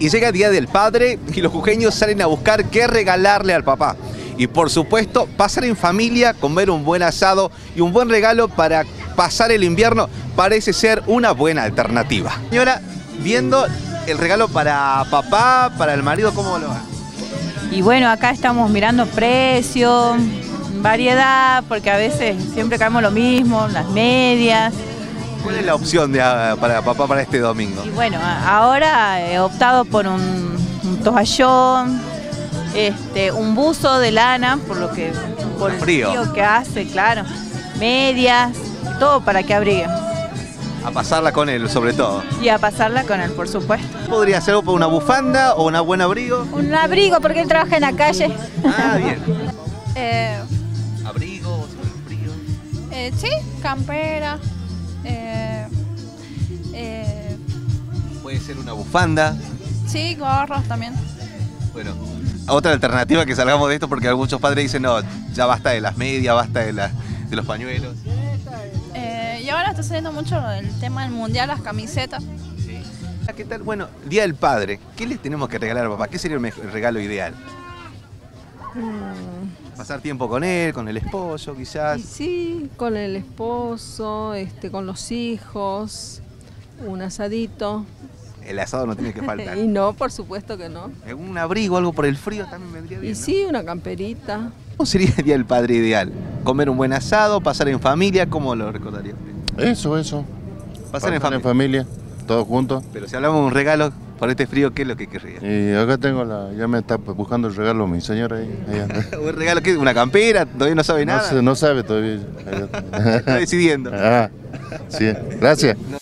Y llega el Día del Padre y los jujeños salen a buscar qué regalarle al papá. Y por supuesto, pasar en familia, comer un buen asado y un buen regalo para pasar el invierno parece ser una buena alternativa. Señora, viendo el regalo para papá, para el marido, ¿cómo lo va? Y bueno, acá estamos mirando precios, variedad, porque a veces siempre caemos lo mismo, las medias. ¿Cuál es la opción para papá para este domingo? Y bueno, ahora he optado por un toallón, un buzo de lana, por el frío que hace, claro, medias, todo para que abrigue. A pasarla con él, sobre todo. Y a pasarla con él, por supuesto. ¿Podría ser una bufanda o un buen abrigo? Un abrigo, porque él trabaja en la calle. Ah, bien. ¿Abrigo o frío? Sí, campera. Puede ser una bufanda. Sí, gorros también. Bueno, otra alternativa que salgamos de esto, porque muchos padres dicen, no, ya basta de las medias, basta de los pañuelos. Y ahora está saliendo mucho el tema del mundial, las camisetas. Sí. ¿Qué tal? Bueno, Día del Padre, ¿qué les tenemos que regalar a papá? ¿Qué sería el regalo ideal? Pasar tiempo con él, con el esposo, quizás. Y sí, con el esposo, con los hijos, un asadito. El asado no tiene que faltar. Y no, por supuesto que no. Un abrigo, algo por el frío también vendría bien, Y ¿no? sí, una camperita. ¿Cómo sería el Día del Padre ideal? ¿Comer un buen asado, pasar en familia? ¿Cómo lo recordaría usted? Eso. Pasar en familia, todos juntos. Pero si hablamos de un regalo por este frío, ¿qué es lo que querría? Y acá tengo ya me está buscando el regalo mi señora ahí. ¿Un regalo qué? ¿Una campera? ¿Todavía no sabe nada? No sabe todavía. Está decidiendo. Sí, gracias.